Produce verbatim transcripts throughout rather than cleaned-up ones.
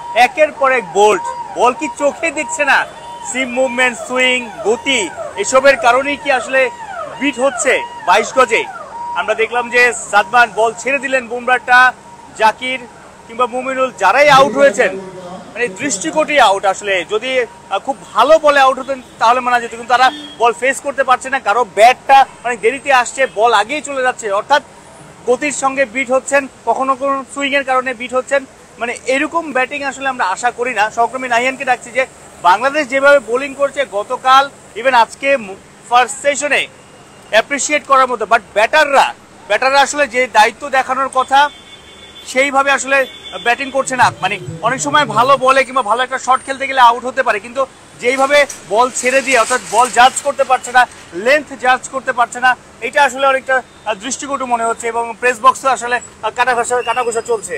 একের পর এক বোল্ড, বল কি চোখে দেখছে না? সিম মুভমেন্ট, সুইং, গতি এসবের কারণেই কি আসলে বিট হচ্ছে বাইশ গজে? আমরা দেখলাম যে সাদমান বল ছেড়ে দিলেন, বুমরাটা, জাকির কিংবা মুমিনুল যারাই আউট হয়েছেন মানে দৃষ্টিকটি আউট। আসলে যদি খুব ভালো বলে আউট হতেন তাহলে মানা যেত, কিন্তু তারা বল ফেস করতে পারছে না, কারো ব্যাটটা মানে দেরিতে আসছে, বল আগেই চলে যাচ্ছে, অর্থাৎ গতির সঙ্গে বিট হচ্ছেন, কখনো কোনো সুইং এর কারণে বিট হচ্ছেন। মানে এরকম ব্যাটিং আসলে আমরা আশা করি না। সহকর্মী নাহিয়ানকে ডাকছি যে বাংলাদেশ যেভাবে বোলিং করছে গতকাল ইভেন আজকে ফার্স্ট সেশনে অ্যাপ্রিসিয়েট করার মতো, বাট ব্যাটাররা ব্যাটাররা আসলে যে দায়িত্ব দেখানোর কথা সেইভাবে আসলে ব্যাটিং করছে না। মানে অনেক সময় ভালো বলে কিংবা ভালো একটা শট খেলতে গেলে আউট হতে পারে, কিন্তু যেইভাবে বল ছেড়ে দিয়ে অর্থাৎ বল জাজ করতে পারছে না, লেন্থ জাজ করতে পারছে না, এটা আসলে অনেকটা দৃষ্টিকটু মনে হচ্ছে এবং প্রেস বক্সে আসলে কাটাঘষা কাটাঘষা চলছে।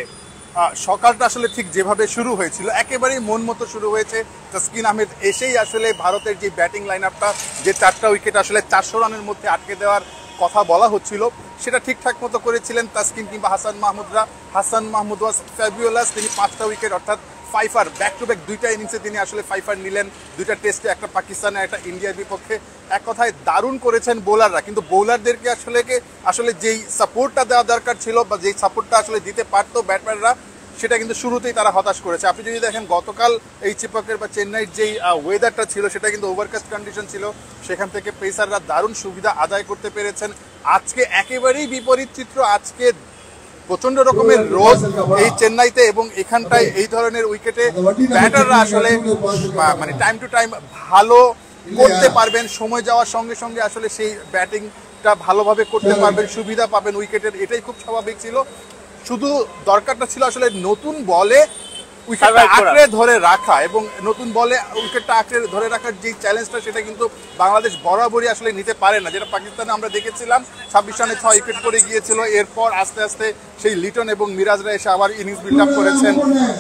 সকালটা আসলে ঠিক যেভাবে শুরু হয়েছিল একেবারেই মন মতো শুরু হয়েছে। তাসকিন আহমেদ এসেই আসলে ভারতের যে ব্যাটিং লাইন আপটা, যে চারটা উইকেট আসলে চারশো রানের মধ্যে আটকে দেওয়ার কথা বলা হচ্ছিল, সেটা ঠিকঠাক মতো করেছিলেন তাসকিন কিংবা হাসান মাহমুদরা। হাসান মাহমুদ ওয়াজ ফ্যাবিউলাস, তিনি পাঁচটা উইকেট অর্থাৎ ফাইফার ব্যাক টু ব্যাক দুইটা ইনিংসে তিনি আসলে ফাইফার নিলেন, দুইটা টেস্টে, একটা পাকিস্তানে একটা ইন্ডিয়ার বিপক্ষে। এক কথায় দারুণ করেছেন বোলাররা, কিন্তু বোলারদেরকে আসলে আসলে যেই সাপোর্টটা দেওয়া দরকার ছিল বা যেই সাপোর্টটা আসলে দিতে পারতো ব্যাটম্যানরা, সেটা কিন্তু শুরুতেই তারা হতাশ করেছে। আপনি যদি দেখেন গতকাল এই চিপকের বা চেন্নাইয়ের যেই ওয়েদারটা ছিল সেটা কিন্তু ওভারকাস্ট কন্ডিশন ছিল, সেখান থেকে পেসাররা দারুণ সুবিধা আদায় করতে পেরেছেন। আজকে একেবারেই বিপরীত চিত্র, আজকে প্রচন্ড রকমের রোদ এই চেন্নাইতে এবং এখানটায় এই ধরনের উইকেটে ব্যাটাররা আসলে মানে টাইম টু টাইম ভালো করতে পারবেন, সময় যাওয়ার সঙ্গে সঙ্গে আসলে সেই ব্যাটিংটা ভালোভাবে করতে পারবেন, সুবিধা পাবেন উইকেটের, এটাই খুব স্বাভাবিক ছিল। শুধু দরকারটা ছিল আসলে নতুন বলে উইকেটটা আঁকড়ে ধরে রাখা, এবং নতুন বলে উইকেটটা আঁকড়ে ধরে রাখার যে চ্যালেঞ্জটা সেটা কিন্তু বাংলাদেশ বরাবরই আসলে নিতে পারে না, যেটা পাকিস্তানে আমরা দেখেছিলাম ছাব্বিশ রানে ছয় উইকেট করে গিয়েছিল। এরপর আস্তে আস্তে সেই লিটন এবং মিরাজরা এসে আবার ইনিংস বিল্ড আপ করেছেন।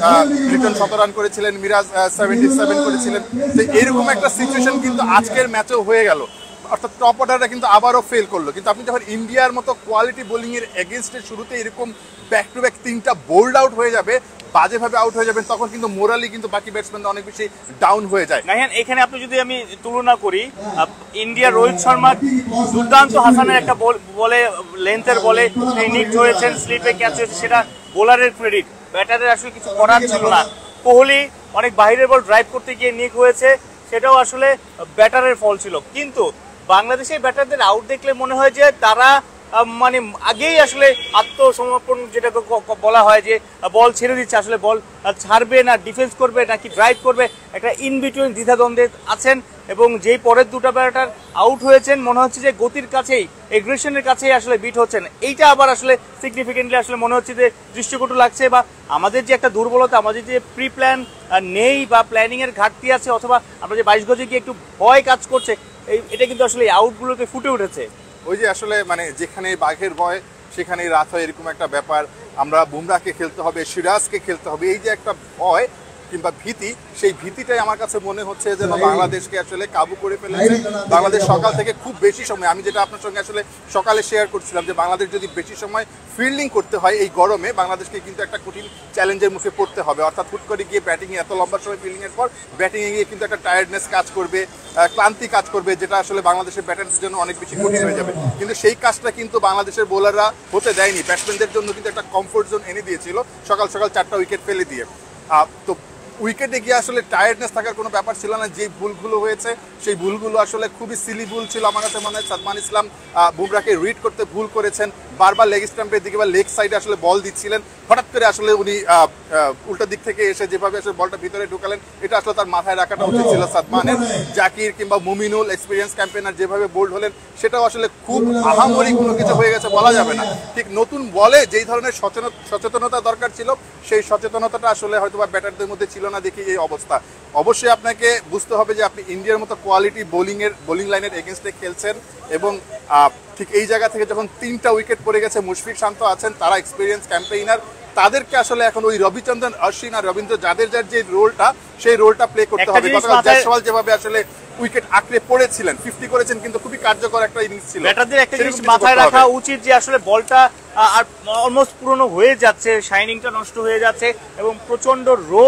লিটন শত রান করেছিলেন, মিরাজ সেভেন্টি সেভেন করেছিলেন। তো এরকম একটা সিচুয়েশন কিন্তু আজকের ম্যাচেও হয়ে গেল, অর্থাৎ টপ অর্ডাররা কিন্তু আবারও ফেল করলো। কিন্তু আপনি যখন ইন্ডিয়ার মতো কোয়ালিটি বোলিংয়ের এগেনস্টে শুরুতে এরকম ব্যাক টু ব্যাক তিনটা বোল্ড আউট হয়ে যাবে, বাজেভাবে আউট হয়ে যাবেন, তখন কিন্তু মোরালি কিন্তু বাকি ব্যাটসম্যানরা অনেক বেশি ডাউন হয়ে যায়। নাহিয়ান, এখানে আপনি যদি আমি তুলনা করি, ইন্ডিয়ার রোহিত শর্মা দুর্দান্ত হাসানের একটা বলে লেন্থের বলে নিকড হয়েছেন, স্লিপে ক্যাচ হয়েছে, সেটা বোলারের ক্রেডিট, ব্যাটারের আসলে কিছু করার ছিল না। কোহলি অনেক বাইরের বল ড্রাইভ করতে গিয়ে নিক হয়েছে, সেটাও আসলে ব্যাটারের ফল ছিল। কিন্তু বাংলাদেশের ব্যাটারদের আউট দেখলে মনে হয় যে তারা মানে আগেই আসলে আত্মসমর্পণ যেটাকে বলা হয়, যে বল ছেড়ে দিচ্ছে, আসলে বল ছাড়বে না ডিফেন্স করবে নাকি ড্রাইভ করবে, একটা ইন বিটুইন দ্বিধাদ্বন্দ্বে আছেন। এবং যেই পরের দুটো ব্যাটার আউট হয়েছেন মনে হচ্ছে যে গতির কাছেই, এগ্রেশনের কাছেই আসলে বিট হচ্ছেন। এইটা আবার আসলে সিগনিফিকেন্টলি আসলে মনে হচ্ছে যে দৃষ্টিকটু লাগছে, বা আমাদের যে একটা দুর্বলতা, আমাদের যে প্রি প্ল্যান নেই বা প্ল্যানিং এর ঘাটতি আছে, অথবা আমরা যে বাইশ গজে গিয়ে একটু ভয় কাজ করছে, এই এটা কিন্তু আসলে আউটগুলোতে ফুটে উঠেছে। ওই যে আসলে মানে যেখানে বাঘের ভয় সেখানেই রাত হয়, এরকম একটা ব্যাপার। আমরা বুমরাকে খেলতে হবে, সিরাজকে খেলতে হবে, এই যে একটা ভয় কিংবা ভীতি, সেই ভীতিটাই আমার কাছে মনে হচ্ছে যেন বাংলাদেশকে আসলে কাবু করে ফেলেছে। বাংলাদেশ সকাল থেকে খুব বেশি সময়, আমি যেটা আপনার সঙ্গে আসলে সকালে শেয়ার করছিলাম, যে বাংলাদেশ যদি বেশি সময় ফিল্ডিং করতে হয় এই গরমে, বাংলাদেশকে কিন্তু একটা কঠিন চ্যালেঞ্জের মুখে পড়তে হবে। অর্থাৎ হুট করে গিয়ে ব্যাটিংয়ে এত লম্বা সময় ফিল্ডিংয়ের পর ব্যাটিংয়ে গিয়ে কিন্তু একটা টায়ার্ডনেস কাজ করবে, ক্লান্তি কাজ করবে, যেটা আসলে বাংলাদেশের ব্যাটারদের জন্য অনেক বেশি কঠিন হয়ে যাবে। কিন্তু সেই কাজটা কিন্তু বাংলাদেশের বোলাররা হতে দেয়নি, ব্যাটসম্যানদের জন্য কিন্তু একটা কমফোর্ট জোন এনে দিয়েছিল সকাল সকাল চারটা উইকেট ফেলে দিয়ে। তো উইকেটে গিয়ে আসলে টায়ার্ডনেস থাকার কোনো ব্যাপার ছিল না। যে ভুলগুলো হয়েছে সেই ভুলগুলো আসলে খুবই সিলি ভুল ছিল। আমার কাছে মনে হয় সাদমান ইসলাম বুমরাকে রিড করতে ভুল করেছেন, বারবার লেগ স্টাম্পের দিকে বা লেগ সাইডে আসলে বল দিচ্ছিলেন, হঠাৎ করে আসলে উনি উল্টা দিক থেকে এসে যেভাবে আসলে বলটা ভিতরে ঢুকালেন, এটা আসলে তার মাথায় রাখাটা উচিত ছিল সাদমানের। জাকির কিংবা মুমিনুল এক্সপিরিয়েন্স ক্যাম্পেনার যেভাবে বোল্ড হলেন, সেটাও আসলে খুব আহামরি কোনো কিছু হয়ে গেছে বলা যাবে না। ঠিক নতুন বলে যেই ধরনের সচেতনতা দরকার ছিল, সেই সচেতনতাটা আসলে হয়তো বা ব্যাটারদের মধ্যে ছিল না, দেখি এই অবস্থা। অবশ্যই আপনাকে বুঝতে হবে যে আপনি ইন্ডিয়ার মতো কোয়ালিটি বোলিংয়ের বোলিং লাইনের এগেনস্টে খেলছেন, এবং ঠিক এই জায়গা থেকে যখন তিনটা উইকেট পড়ে গেছে, মুশফিক শান্ত আছেন, তারা এক্সপিরিয়েন্স ক্যাম্পেইনার, তাদেরকে আসলে এখন ওই রবিচন্দ্রন অশ্বিন আর রবীন্দ্র জাদেজার যে রোলটা, সেই রোলটা প্লে করতে হবে। গতকাল জয়সওয়াল যেভাবে আসলে উইকেট আঁকড়ে পড়েছিলেন, ফিফটি করেছেন, কিন্তু খুবই কার্যকর একটা ইনিংস ছিল। ব্যাটারদের একটা জিনিস মাথায় রাখা উচিত যে আসলে বলটা আর অলমোস্ট পুরনো হয়ে যাচ্ছে, শাইনিংটা নষ্ট হয়ে যাচ্ছে, এবং প্রচন্ড রোদ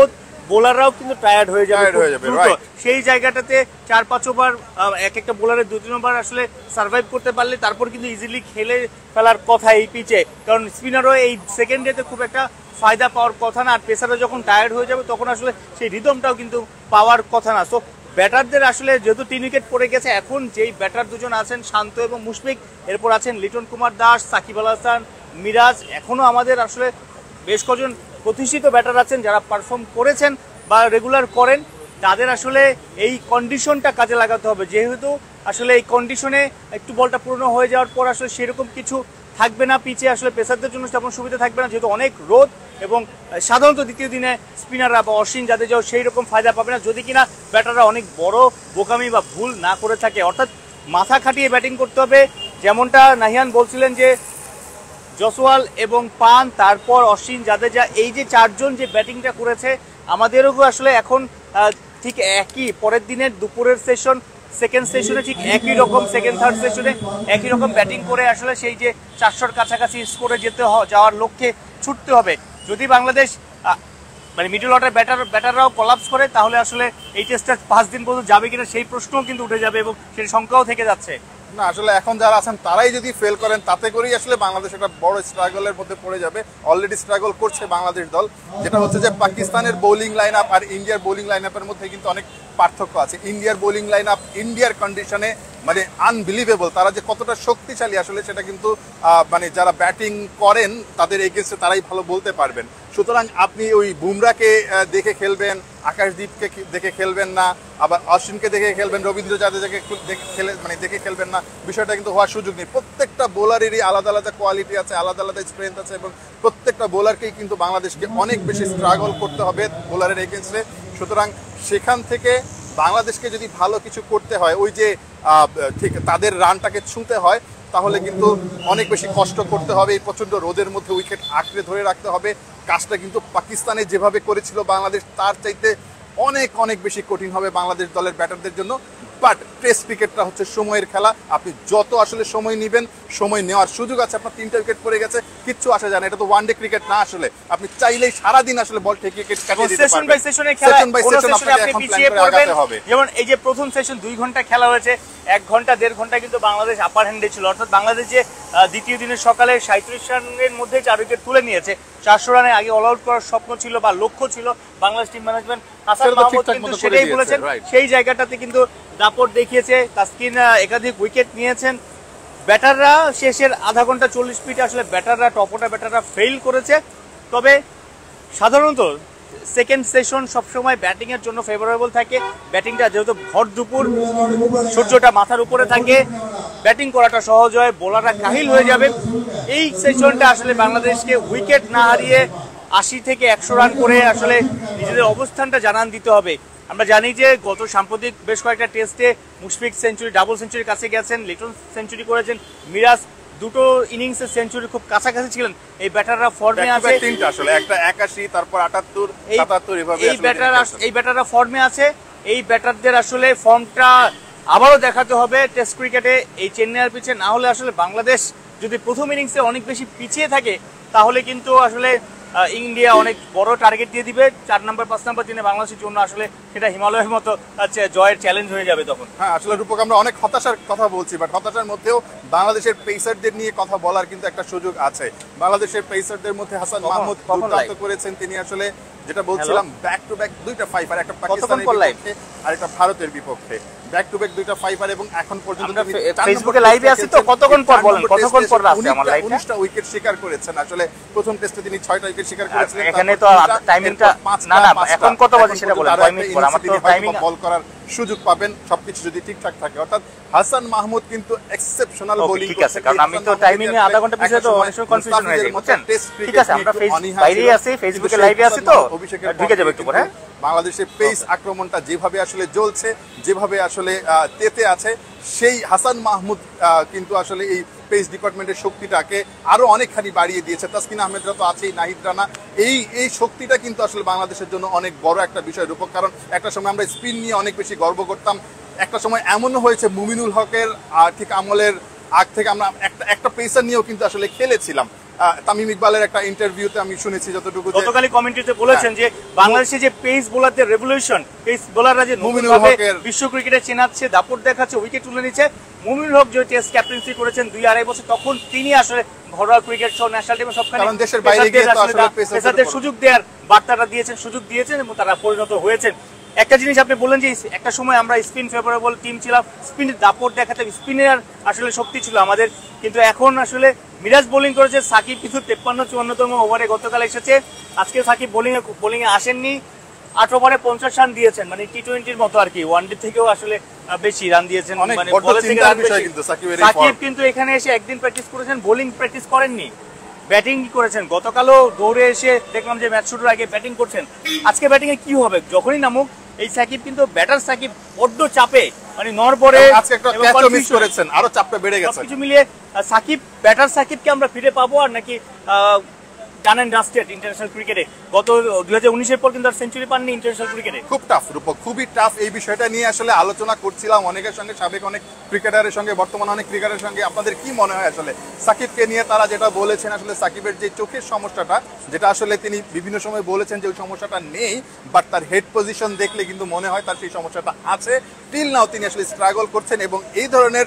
বোলাররাও কিন্তু টায়ার্ড হয়ে যাবে Tired হয়ে যাবে, দ্রুত। right. সেই জায়গাটাতে চার পাঁচ ওভার এক একটা বোলারের দু তিন ওভার আসলে সার্ভাইভ করতে পারলে তারপর কিন্তু ইজিলি খেলে ফেলার কথা এই পিচে, কারণ স্পিনারও এই সেকেন্ড ডেতে খুব একটা ফায়দা পাওয়ার কথা না, আর পেসাররা যখন টায়ার্ড হয়ে যাবে তখন আসলে সেই রিদমটাও কিন্তু পাওয়ার কথা না। সো ব্যাটারদের আসলে যেহেতু তিন উইকেট পড়ে গেছে, এখন যেই ব্যাটার দুজন আছেন শান্ত এবং মুশফিক, এরপর আছেন লিটন কুমার দাস, সাকিব আল হাসান, মিরাজ, এখনো আমাদের আসলে বেশ কজন প্রতিষ্ঠিত ব্যাটার আছেন যারা পারফর্ম করেছেন বা রেগুলার করেন, তাদের আসলে এই কন্ডিশনটা কাজে লাগাতে হবে। যেহেতু আসলে এই কন্ডিশনে একটু বলটা পূর্ণ হয়ে যাওয়ার পর আসলে সেরকম কিছু থাকবে না পিচে, আসলে পেসারদের জন্য তেমন সুবিধা থাকবে না, যেহেতু অনেক রোদ এবং সাধারণত দ্বিতীয় দিনে স্পিনাররা বা অশ্বিন জাদেজাও সেই রকম ফায়দা পাবে না, যদি কিনা ব্যাটাররা অনেক বড় বোকামি বা ভুল না করে থাকে। অর্থাৎ মাথা খাটিয়ে ব্যাটিং করতে হবে, যেমনটা নাহিয়ান বলছিলেন যে জসওয়াল এবং পান, তারপর অশ্বিন জাদেজা, এই যে চারজন যে ব্যাটিংটা করেছে, আমাদেরও আসলে এখন ঠিক একই পরের দিনের দুপুরের সেশন সেকেন্ড সেশনে ঠিক একই রকম সেকেন্ড থার্ড সেশনে একই রকম ব্যাটিং করে আসলে সেই যে চারশোর কাছাকাছি স্কোরে যেতে যাওয়ার লক্ষ্যে ছুটতে হবে। যদি বাংলাদেশ মানে মিডল অর্ডার ব্যাটার ব্যাটাররাও কলাপস করে, তাহলে আসলে এই টেস্টটা পাঁচ দিন পর্যন্ত যাবে কিনা সেই প্রশ্নও কিন্তু উঠে যাবে এবং সেই সংখ্যাও থেকে যাচ্ছে। না আসলে এখন যারা আছেন তারাই যদি ফেল করেন, তাতে করেই আসলে বাংলাদেশ একটা বড় স্ট্রাগলের মধ্যে পড়ে যাবে। অলরেডি স্ট্রাগল করছে বাংলাদেশ দল, যেটা হচ্ছে যে পাকিস্তানের বোলিং লাইন আপ আর ইন্ডিয়ার বোলিং লাইন আপের মধ্যে কিন্তু অনেক পার্থক্য আছে। ইন্ডিয়ার বোলিং লাইন আপ ইন্ডিয়ার কন্ডিশনে মানে আনবিলিভেবল, তারা যে কতটা শক্তিশালী আসলে সেটা কিন্তু মানে যারা ব্যাটিং করেন তাদের এগেন্স্টে তারাই ভালো বলতে পারবেন। সুতরাং আপনি ওই বুমরাকে দেখে খেলবেন, আকাশদীপকে দেখে খেলবেন না, আবার অশ্বিনকে দেখে খেলবেন, রবীন্দ্র জাদেজাকে দেখে খেলে মানে দেখে খেলবেন না, বিষয়টা কিন্তু হওয়ার সুযোগ নেই। প্রত্যেকটা বোলারেরই আলাদা আলাদা কোয়ালিটি আছে, আলাদা আলাদা স্ট্রেংথ আছে, এবং প্রত্যেকটা বোলারকেই কিন্তু বাংলাদেশকে অনেক বেশি স্ট্রাগল করতে হবে বোলারের এগেন্স্টে। সুতরাং সেখান থেকে বাংলাদেশকে যদি ভালো কিছু করতে হয়, ওই যে ঠিক তাদের রানটাকে ছুঁতে হয়, তাহলে কিন্তু অনেক বেশি কষ্ট করতে হবে। এই প্রচণ্ড রোদের মধ্যে উইকেট আঁকড়ে ধরে রাখতে হবে। কাজটা কিন্তু পাকিস্তানে যেভাবে করেছিল বাংলাদেশ, তার চাইতে অনেক অনেক বেশি কঠিন হবে বাংলাদেশ দলের ব্যাটারদের জন্য। বাট টেস্ট ক্রিকেটটা হচ্ছে সময়ের খেলা, আপনি যত আসলে সময় নেবেন, সময় নেওয়ার সুযোগ আছে। আপনার তিনটা উইকেট পড়ে গেছে, কিচ্ছু আসে যায় না, এটা তো ওয়ান ডে ক্রিকেট না। আসলে আপনি চাইলেই সারাদিন আসলে বল থেকে ক্রিকেট কাটিয়ে দিতে পারবেন। সেশন বাই সেশনে খেলা, কোন সেশনে আপনি পিছিয়ে পড়বেন। যেমন এই যে প্রথম সেশন দুই ঘন্টা খেলা হয়েছে, এক ঘন্টা দেড় ঘন্টা কিন্তু বাংলাদেশ আপার হ্যান্ডে ছিল। অর্থাৎ বাংলাদেশ যে দ্বিতীয় দিনের সকালে সাঁত্রিশ রানের মধ্যে চার উইকেট তুলে নিয়েছে, চারশো রানে আগে অল আউট করার স্বপ্ন ছিল বা লক্ষ্য ছিল বাংলাদেশ টিম ম্যানেজমেন্ট, হাসান মাহমুদ কিন্তু সেটাই বলেছেন। সেই জায়গাটাতে কিন্তু দাপট দেখিয়েছে, তাসকিন একাধিক উইকেট নিয়েছেন। ব্যাটাররা শেষের আধা ঘন্টা চল্লিশ মিনিটে আসলে ব্যাটাররা টপ অর্ডার ব্যাটাররা ফেল করেছে। তবে সাধারণত সেকেন্ড সেশন সবসময় ব্যাটিংয়ের জন্য ফেভারেবল থাকে। ব্যাটিংটা যেহেতু ভর দুপুর, সূর্যটা মাথার উপরে থাকে, ব্যাটিং করাটা সহজ হয়, বোলাররা কাহিল হয়ে যাবে। এই সেশনটা আসলে বাংলাদেশকে উইকেট না হারিয়ে আশি থেকে একশো রান করে আসলে নিজেদের অবস্থানটা জানান দিতে হবে। আমরা জানি যে গত সাম্প্রতিক বেশ কয়েকটা টেস্টে মুশফিক সেঞ্চুরি ডাবল সেঞ্চুরির কাছে গেছেন, লিটন সেঞ্চুরি করেছেন, মিরাজ দুটো ইনিংসে সেঞ্চুরি খুব কাছাকাছি ছিলেন। এই ব্যাটাররা ফর্মে আছে, তিনটা আসলে একটা একাশি, তারপর আটাত্তর, সাতাত্তর, এভাবে এই ব্যাটার এই ব্যাটাররা ফর্মে আছে। এই ব্যাটারদের আসলে ফর্মটা আবারও দেখাতে হবে টেস্ট ক্রিকেটে এই চেন্নাইয়ের পিছে। না হলে আসলে বাংলাদেশ যদি প্রথম ইনিংসে অনেক বেশি পিছিয়ে থাকে, তাহলে কিন্তু আসলে ইন্ডিয়া অনেক বড় টার্গেট দিয়ে দিবে। চার নম্বর পাঁচ নম্বর দিনে বাংলাদেশের জন্য আসলে সেটা হিমালয়ের মতো জয়ের চ্যালেঞ্জ হয়ে যাবে তখন। হ্যাঁ আসলে রূপক, আমরা অনেক হতাশার কথা বলছি, বাট হতাশার মধ্যেও বাংলাদেশের পেসারদের নিয়ে কথা বলার কিন্তু একটা সুযোগ আছে। বাংলাদেশের পেসারদের মধ্যে হাসান মাহমুদ দুর্দান্ত করেছেন। তিনি আসলে যেটা বলছিলাম, ব্যাক টু ব্যাক দুইটা ফাইভার, একটা পাকিস্তানের বিপক্ষে আর একটা ভারতের বিপক্ষে, ব্যাক টু ব্যাক দুইটা ফাইভার, এবং এখন পর্যন্ত ফেসবুকে লাইভে আছে তো, কতক্ষণ পর বলেন, কতক্ষণ পর আছে আমার লাইভে উনিশটা উইকেট শিকার করেছেন। আসলে প্রথম টেস্টে তিনি ছয়টা উইকেট শিকার করেছিলেন। এখানে তো টাইমিংটা না না এখন কত বাজে সেটা বলেন, কয় মিনিট পর আমার তো টাইমিং বল করার সুযোগ পাবেন, সবকিছু যদি ঠিকঠাক থাকে। অর্থাৎ হাসান মাহমুদ কিন্তু এক্সেপশনাল বোলিং ঠিক আছে, কারণ আমি তো টাইমিং এ আধা ঘন্টা পিছিয়ে তো অনেক সময় কনফিউশন হয়ে যায়, বুঝছেন? ঠিক আছে, আমরা ফেসবুক বাইরেই আছি, ফেসবুকে লাইভে আছি তো ঢুকে যাবে একটু পরে। বাংলাদেশের পেস আক্রমণটা যেভাবে আসলে জ্বলছে, যেভাবে আসলে তেতে আছে, সেই হাসান মাহমুদ কিন্তু আসলে এই পেস ডিপার্টমেন্টের শক্তিটাকে আরো অনেকখানি বাড়িয়ে দিয়েছে। তাসকিন আহমেদরা তো আছেই, নাহিদ রানা, এই এই শক্তিটা কিন্তু আসলে বাংলাদেশের জন্য অনেক বড় একটা বিষয় রূপক। কারণ একটা সময় আমরা স্পিন নিয়ে অনেক বেশি গর্ব করতাম, একটা সময় এমনও হয়েছে মুমিনুল হকের ঠিক আমলের আগ থেকে আমরা একটা একটা পেসার নিয়েও কিন্তু আসলে খেলেছিলাম। তামিম ইকবালের একটা ইন্টারভিউতে আমি শুনেছি যতটুকু, গতকালই কমেন্ট্রিতে বলেছেন যে বাংলাদেশে যে পেস বোলারদের রেভলিউশন, পেস বোলাররা যে বিশ্ব ক্রিকেটে চেনাচ্ছে, দাপট দেখাচ্ছে, উইকেট তুলে নিচ্ছে। মুমিনুল হক যে টেস্ট ক্যাপ্টেন্সি করেছেন দুই আড়াই বছর, তখন তিনি আসলে ঘরোয়া ক্রিকেট সহ ন্যাশনাল টিমে সবখানে দেশের বাইরে গিয়ে তো আসলে পেসারদের সুযোগ দেওয়ার বার্তাটা দিয়েছেন, সুযোগ দিয়েছেন এবং তারা পরিণত হয়েছেন। একটা জিনিস আপনি বললেন যে একটা সময় আমরা স্পিন ফেভারেবল টিম ছিলাম, স্পিনের দাপট দেখাতে, স্পিনের আসলে শক্তি ছিল আমাদের, কিন্তু এখন আসলে মিরাজ বোলিং করেছে, সাকিব কিন্তু তেপ্পান্ন চুয়ান্নতম ওভারে গতকাল এসেছে। আজকে সাকিব বোলিং বোলিং এ আসেননি, আট ওভারে পঞ্চাশ রান দিয়েছেন, মানে টি টোয়েন্টির মতো আর কি, ওয়ান ডে থেকেও আসলে বেশি রান দিয়েছেন। মানে সাকিব কিন্তু এখানে এসে একদিন প্র্যাকটিস করেছেন, বোলিং প্র্যাকটিস করেননি, ব্যাটিং করেছেন। গতকালও দৌড়ে এসে দেখলাম যে ম্যাচ শুরুর আগে ব্যাটিং করছেন। আজকে ব্যাটিং এ কি হবে, যখনই নামুক এই সাকিব কিন্তু ব্যাটার সাকিব বড্ড চাপে, মানে নরবরে করেছেন, আরো চাপটা বেড়ে গেছে। কিছু মিলিয়ে সাকিব, ব্যাটার সাকিবকে আমরা ফিরে পাবো আর নাকি ডান এন্ড ডাস্টেড ইন্টারন্যাশনাল ক্রিকেটে? গত দুই হাজার উনিশের পর কিন্তু আর সেঞ্চুরি পাননি ইন্টারন্যাশনাল ক্রিকেটে। খুব টাফ রূপক, খুবই টাফ। এই বিষয়টা নিয়ে আসলে আলোচনা করছিলাম অনেকের সঙ্গে, সাবেক অনেক ক্রিকেটারের সঙ্গে, বর্তমান অনেক ক্রিকেটারের সঙ্গে। আপনাদের কি মনে হয় আসলে সাকিবকে নিয়ে? তারা যেটা বলেছেন আসলে সাকিবের যে চোখের সমস্যাটা, যেটা আসলে তিনি বিভিন্ন সময় বলেছেন যে ওই সমস্যাটা নেই, বাট তার হেড পজিশন দেখলে কিন্তু মনে হয় তার সেই সমস্যাটা আছে। টিল নাও তিনি আসলে স্ট্রাগল করছেন এবং এই ধরনের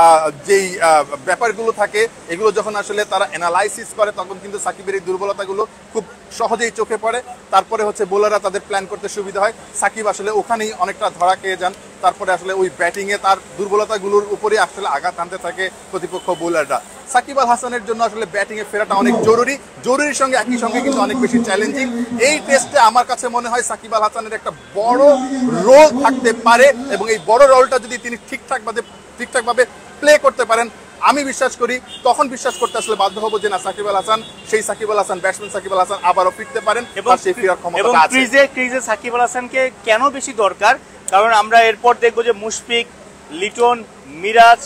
যেই ব্যাপারগুলো থাকে এগুলো যখন আসলে তারা অ্যানালাইসিস করে তখন কিন্তু সাকিবের এই দুর্বলতাগুলো খুব সহজেই চোখে পড়ে। তারপরে হচ্ছে বোলাররা তাদের প্ল্যান করতে সুবিধা হয়। সাকিব আসলে ওখানেই অনেকটা ধরা খেয়ে যান। তারপরে আসলে ওই ব্যাটিংয়ে তার দুর্বলতাগুলোর উপরে আসলে আঘাত আনতে থাকে প্রতিপক্ষ বোলাররা। সাকিব আল হাসানের জন্য আসলে ব্যাটিংয়ে ফেরাটা অনেক জরুরি, জরুরির সঙ্গে একই সঙ্গে কিন্তু অনেক বেশি চ্যালেঞ্জিং। এই টেস্টে আমার কাছে মনে হয় সাকিব আল হাসানের একটা বড় রোল থাকতে পারে এবং এই বড় রোলটা যদি তিনি ঠিকঠাকভাবে ঠিকঠাকভাবে প্লে করতে পারেন, আমি বিশ্বাস করি, তখন বিশ্বাস করতে আসলে বাধ্য হবো যে না, সাকিব আল হাসান, সেই সাকিব আল হাসান, ব্যাটসম্যান সাকিব আল হাসান আবারও ফিরতে পারেন এবং সেই ফেরার ক্ষমতা আছে। ক্রিজে ক্রিজে সাকিব আল হাসানকে কেন বেশি দরকার? কারণ আমরা এরপর দেখবো যে মুশফিক, লিটন, মিরাজ,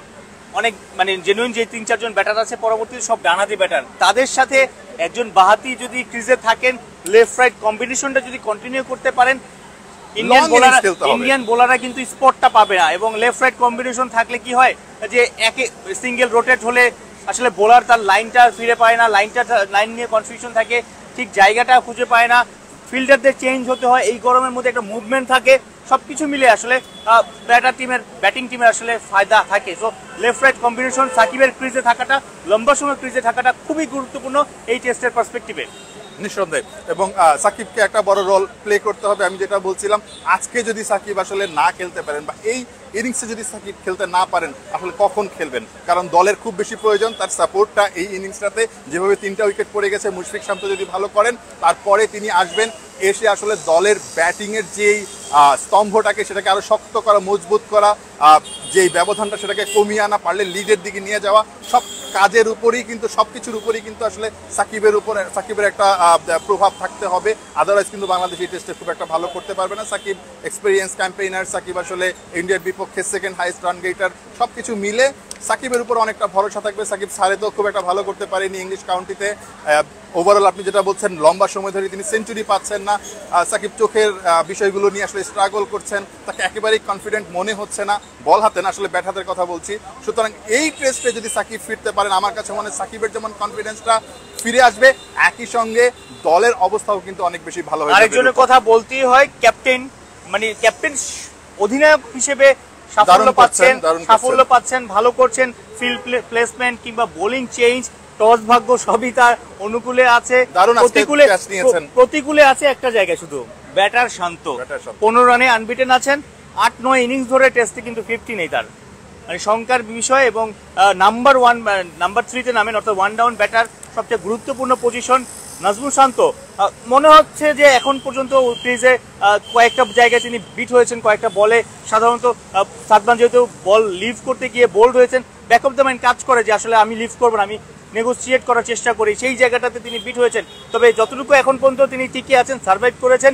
অনেক মানে জেনুইন যে তিন চারজন ব্যাটার আছে পরবর্তীতে সব ডানহাতি ব্যাটার, তাদের সাথে একজন বাহাতি যদি ক্রিজে থাকেন, লেফট রাইট কম্বিনেশনটা যদি কন্টিনিউ করতে পারেন, ইন্ডিয়ান বোলার ইন্ডিয়ান বোলাররা কিন্তু স্পটটা পাবে না। এবং লেফট রাইট কম্বিনেশন থাকলে কি হয় যে একে সিঙ্গেল রোটেট হলে আসলে বোলার তার লাইনটা ফিরে পায় না, লাইনটা লাইন নিয়ে কনফিউশন থাকে, ঠিক জায়গাটা খুঁজে পায় না, ফিল্ডারদের চেঞ্জ হতে হয়, এই গরমের মধ্যে একটা মুভমেন্ট থাকে, সবকিছু মিলে আসলে ব্যাটার টিমের ব্যাটিং টিমের আসলে ফায়দা থাকে। সো লেফট রাইট কম্বিনেশন সাকিবের ক্রিজে থাকাটা, লম্বা সময় ক্রিজে থাকাটা খুবই গুরুত্বপূর্ণ এই টেস্টের পার্সপেক্টিভে, নিঃসন্দেহে। এবং সাকিবকে একটা বড় রোল প্লে করতে হবে। আমি যেটা বলছিলাম, আজকে যদি সাকিব আসলে না খেলতে পারেন বা এই ইনিংসে যদি সাকিব খেলতে না পারেন, আসলে কখন খেলবেন? কারণ দলের খুব বেশি প্রয়োজন তার সাপোর্টটা এই ইনিংসটাতে। যেভাবে তিনটা উইকেট পড়ে গেছে, মুশফিক শান্ত যদি ভালো করেন, তারপরে তিনি আসবেন, এসে আসলে দলের ব্যাটিংয়ের যেই স্তম্ভটাকে সেটাকে আরো শক্ত করা, মজবুত করা, যেই ব্যবধানটা সেটাকে কমিয়ে আনা, পারলে লিডের দিকে নিয়ে যাওয়া, সব কাজের উপরেই কিন্তু, সবকিছুর উপরেই কিন্তু আসলে সাকিবের উপরে সাকিবের একটা প্রভাব থাকতে হবে। আদারওয়াইজ কিন্তু বাংলাদেশ এই টেস্টে খুব একটা ভালো করতে পারবে না। সাকিব এক্সপিরিয়েন্স ক্যাম্পেইনার, সাকিব আসলে ইন্ডিয়ার বিপক্ষে সেকেন্ড হাইস্ট রান গেটার, সব কিছু মিলে সাকিবের উপর অনেকটা ভরসা থাকবে। সাকিব সারে তো খুব একটা ভালো করতে পারেনি ইংলিশ কাউন্টিতে। ওভারঅল আপনি যেটা বলছেন, লম্বা সময় ধরে তিনি সেঞ্চুরি পাচ্ছেন না। সাকিব চোখের বিষয়গুলো নিয়ে আসলে স্ট্রাগল করছেন, তাকে একেবারেই কনফিডেন্ট মনে হচ্ছে না বল হাতে, না আসলে ব্যাট হাতের কথা বলছি। সুতরাং এই টেস্টে যদি সাকিব ফিরতে পারেন, আমার কাছে মনে হয় সাকিবের যেমন কনফিডেন্সটা ফিরে আসবে, একই সঙ্গে দলের অবস্থাও কিন্তু অনেক বেশি ভালো হবে। আরেকজনের কথা বলতেই হয়, ক্যাপ্টেন, মানে ক্যাপ্টেন অধিনায়ক হিসেবে সাফল্য পাচ্ছেন, সাফল্য পাচ্ছেন, ভালো করছেন, ফিল্ড প্লেসমেন্ট কিংবা বোলিং চেঞ্জ, টস ভাগ্য সবই তার অনুকূলে আছে, প্রতিকূলে প্রতিকূলে আছে একটা জায়গায় শুধু, ব্যাটার শান্ত। পনেরো রানে আনবিটেন আছেন, আট নয় ইনিংস ধরে টেস্টে কিন্তু ফিফটি নেই তার, মানে শঙ্কার বিষয়। এবং নাম্বার ওয়ান নাম্বার থ্রিতে নামেন, অর্থাৎ ওয়ান ডাউন ব্যাটার, সবচেয়ে গুরুত্বপূর্ণ পজিশন। নাজমুল শান্ত মনে হচ্ছে যে এখন পর্যন্ত ক্রিজে কয়েকটা জায়গায় তিনি বিট হয়েছেন, কয়েকটা বলে সাধারণত সাদমান যেহেতু বল লিভ করতে গিয়ে বোল্ড হয়েছেন, ব্যাক অফ দ্য মাইন্ড কাজ করে যে আসলে আমি লিভ করবো না, আমি নেগোসিয়েট করার চেষ্টা করি, সেই জায়গাটাতে তিনি বিট হয়েছেন। তবে যতটুকু এখন পর্যন্ত তিনি টিকে আছেন, সার্ভাইভ করেছেন,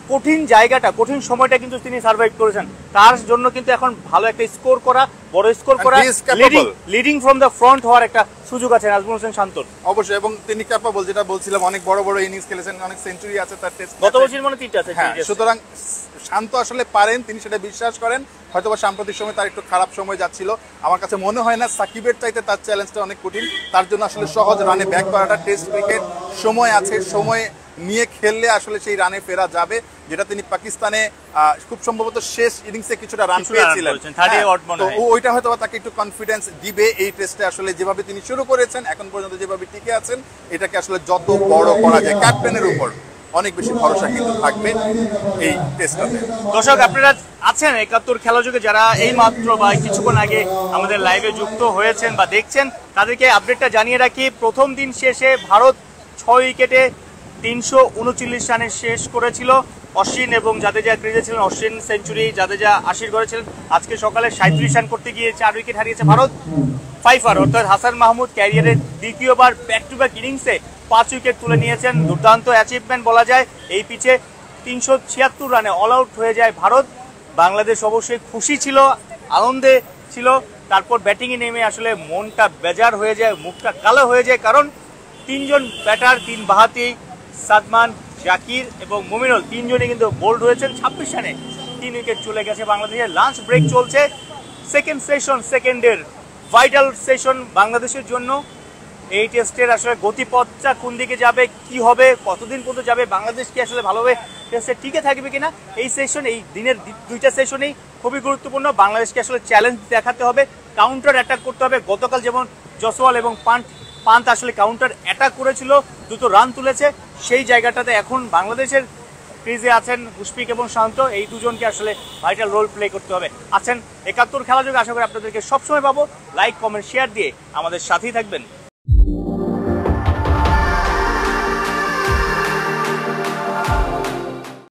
কঠিন জায়গাটা কঠিন সময়টা কিন্তু তিনি সার্ভাইভ করেছেন, তার জন্য কিন্তু এখন ভালো একটা স্কোর করা, বড় স্কোর করা, leading leading from the front হওয়ার একটা সুযোগ আছে নাজমুল হোসেন শান্তর। অবশ্যই, এবং তিনি ক্যাপাবল, যেটা বলছিলাম, অনেক বড় বড় ইনিংস খেলেছেন, অনেক সেঞ্চুরি আছে তার টেস্ট, গত বছর মনে তিনটা আছে। হ্যাঁ, সুতরাং শান্ত আসলে পারেন, তিনি সেটা বিশ্বাস করেন। হয়তোবা সাম্প্রতিক সময় তার একটু খারাপ সময় যাচ্ছিল, আমার কাছে মনে হয় না সাকিবের চাইতে তার চ্যালেঞ্জটা অনেক কঠিন, তার জন্য আসলে সহজ রানে ব্যাক করাটা। টেস্ট ক্রিকেট সময় আছে, সময় নিয়ে খেললে আসলে সেই রানে ফেরা যাবে, যেটা তিনি পাকিস্তানে খুব সম্ভবত শেষ ইনিংসে কিছুটা রান পেয়েছিলেন, তো ওইটা হয়তো তাকে একটু কনফিডেন্স দিবে এই টেস্টে। আসলে যেভাবে তিনি শুরু করেছেন, এখন পর্যন্ত যেভাবে টিকে আছেন, এটাকে আসলে যত বড় করা যায়, ক্যাপ্টেনের উপর অনেক বেশি ভরসা কিন্তু থাকবে এই টেস্টটাতে। দর্শক আপনারা আছেন একাত্তর খেলা যুগে, যারা এই মাত্র বা কিছুক্ষণ আগে আমাদের লাইভে যুক্ত হয়েছেন বা দেখছেন, তাদেরকে আপডেটটা জানিয়ে রাখি। প্রথম দিন শেষে ভারত ছয় উইকেটে তিনশো উনচল্লিশ রানে শেষ করেছিল। অশ্বিন এবং জাদেজা ক্রিজে ছিলেন, অশ্বিন সেঞ্চুরি, জাদেজা আশির ঘরে ছিলেন। আজকে সকালে সাঁত্রিশ রান করতে গিয়ে চার উইকেট হারিয়েছে ভারত। ফাইফার অর্থাৎ হাসান মাহমুদ ক্যারিয়ারের দ্বিতীয়বার ব্যাক টু ব্যাক ইনিংসে পাঁচ উইকেট তুলে নিয়েছেন, দুর্দান্ত অ্যাচিভমেন্ট বলা যায়। এই পিচে তিনশো ছিয়াত্তর রানে অল আউট হয়ে যায় ভারত। বাংলাদেশ অবশ্যই খুশি ছিল, আনন্দে ছিল। তারপর ব্যাটিংয়ে নেমে আসলে মনটা বেজার হয়ে যায়, মুখটা কালো হয়ে যায়, কারণ তিনজন ব্যাটার, তিন বাহাতি, সাদমান, জাকির এবং মুমিনুল তিনজনই কিন্তু বোল্ড হয়েছেন। ছাব্বিশ রানে তিন উইকেট চলে গেছে বাংলাদেশের। লাঞ্চ ব্রেক চলছে, সেকেন্ড সেশন, সেকেন্ডের ভাইটাল সেশন বাংলাদেশের জন্য। এই টেস্টের আসলে গতিপথটা কোন দিকে যাবে, কি হবে, কতদিন পর্যন্ত যাবে, বাংলাদেশ কি আসলে ভালোভাবে টেস্টে টিকে থাকবে কিনা, এই সেশন, এই দিনের দুইটা সেশনেই খুবই গুরুত্বপূর্ণ। বাংলাদেশকে আসলে চ্যালেঞ্জ দেখাতে হবে, কাউন্টার অ্যাটাক করতে হবে। গতকাল যেমন জসওয়াল এবং পান্ট পান্ট আসলে কাউন্টার অ্যাটাক করেছিল, দুটো রান তুলেছে, সেই জায়গাটাতে এখন বাংলাদেশের ক্রিজে আছেন মুশফিক এবং শান্ত, এই দুজনকে আসলে ভাইটাল রোল প্লে করতে হবে। আছেন একাত্তর খেলা যুগে, আশা করি আপনাদেরকে সবসময় পাবো। লাইক, কমেন্ট, শেয়ার দিয়ে আমাদের সাথেই থাকবেন।